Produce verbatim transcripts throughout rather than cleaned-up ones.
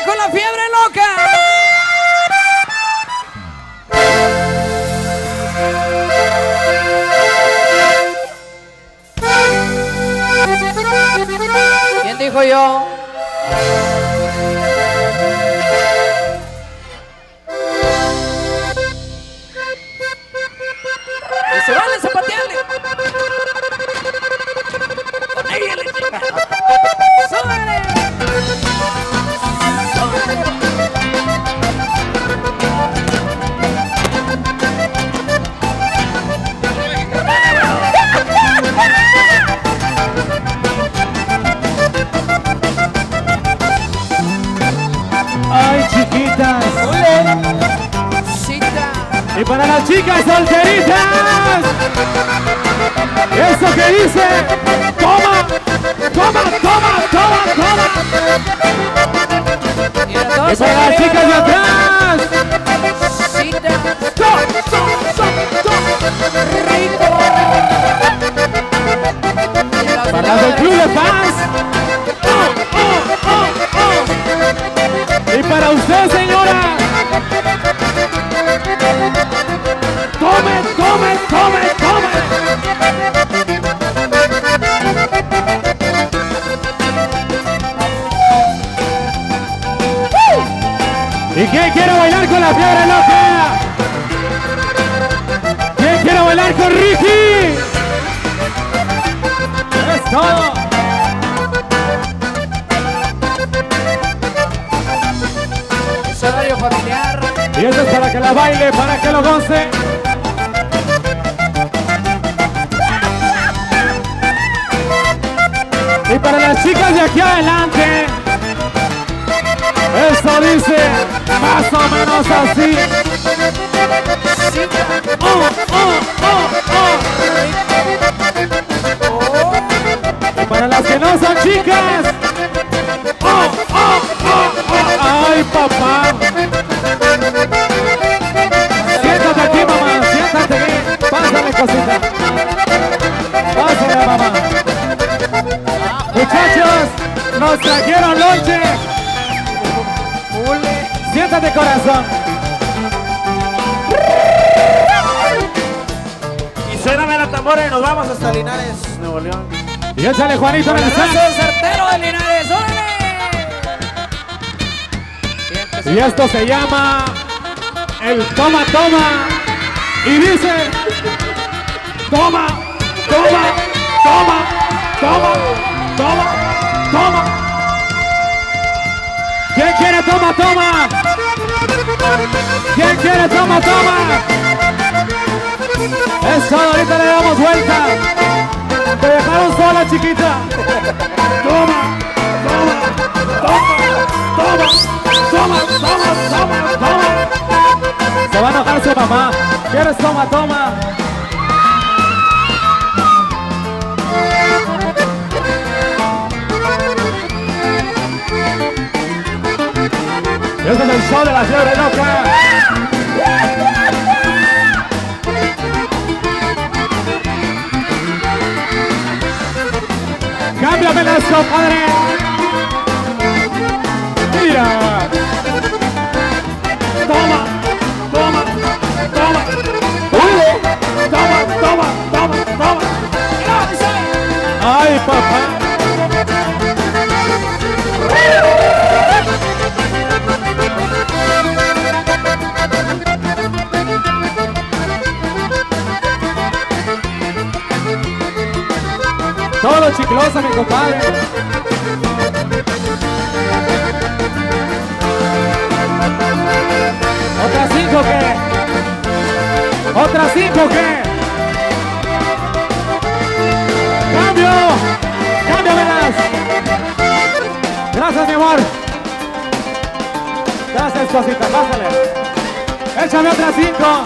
con la fiebre loca. ¿Quién dijo yo? Y se vale zapatearle. Con ella le chica. ¡Súbele! Ay, chiquitas. Cita. Y para las chicas solteritas, eso que dice, toma, toma, toma, toma, toma. Y las Y dos para las arriba, chicas de las dos. atrás, Cita. to, to, to, to. Rico. Y las Para las del de Club de Paz. Oh, oh, oh, oh. Y para usted, señora. Tome, tome, tome, tome. ¿Y quién quiere bailar con la fiebre loca? ¿Quién quiere bailar con Ricky? Es todo. Es horario familiar. Y esto es para que la baile, para que lo goce. Y para las chicas de aquí adelante, esto dice más o menos así. Oh, oh, oh, oh. Y para las que no son chicas, oh, oh, oh, oh. Ay, papá. Siéntate aquí, mamá, siéntate aquí. Pásale, cosita. Pásale, mamá. Muchachos, nos trajeron lonche. Siéntate, corazón. Y suéname la tambora y nos vamos hasta Linares, Nuevo León. Y échale, Juanito, en el Abrazo saco. certero de Linares. ¡Órale! Siéntese. Y esto se llama el toma, toma. Y dice, toma, toma, toma, toma, toma, toma. ¿Quién quiere toma, toma? ¿Quién quiere toma, toma? Eso, ahorita le damos vuelta. Te dejaron sola, chiquita. Toma, toma, toma, toma, toma, toma, toma, toma. Se va a enojar su mamá. ¿Quieres toma, toma? Este es el show de la fiebre loca. Cámbiamelas, compadre. Mira. Toma, toma, toma. Uy, toma, toma, toma, toma. Ay, papá. Todo chicloso, mi compadre. ¿Otras cinco qué? ¿Otras cinco qué? ¡Cambio! ¡Cámbiamelas! Gracias, mi amor. Gracias, cosita. Pásale. Échame otras cinco.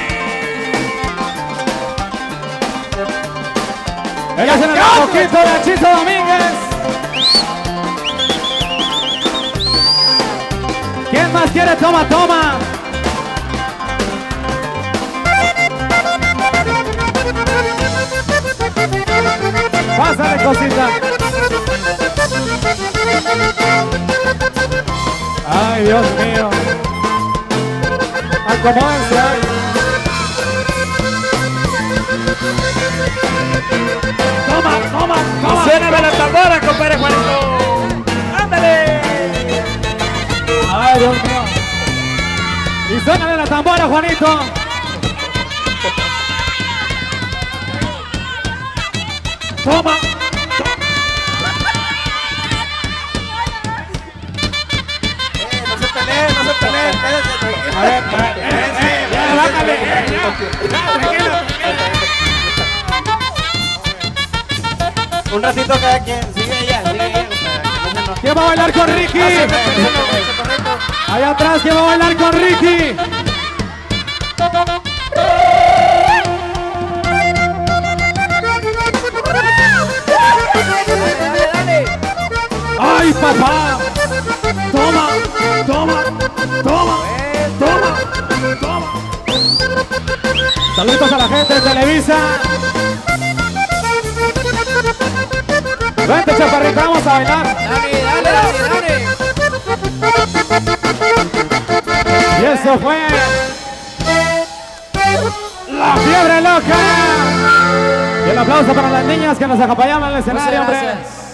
Ella se nos da un poquito de Chito Domínguez. ¿Quién más quiere toma, toma? Pásale, cosita. Ay, Dios mío. Acomódense ahí. Toma, toma, toma. Suéname la tambora, compadre Juanito. ¡Ándale! Ay, Dios mío. Y suénale la tambora, Juanito. Toma. Eh, no se peleen, no se peleen. Quédense tranquilos. A ver, a ver, eh, eh, ya, bájale, eh, ya. Ya, tranquilo, tranquilo. Un ratito cada quien. Sigue ella, sigue ella. compadre, que no se enoje. ¿Quién va a bailar con Ricky? Ah, sí, perfecto, güey, correcto. Allá atrás, ¿quién va a bailar con Ricky? Dale, dale. ¡Ay, papá! Toma, toma, toma, toma, toma. Saludos a la gente de Televisa. Vente, chaparrita, vamos a bailar. Dale, dale, dale, dale. Y eso fue La Fiebre Loca. Y el aplauso para las niñas que nos acompañaban en el escenario, Muchas hombre. gracias.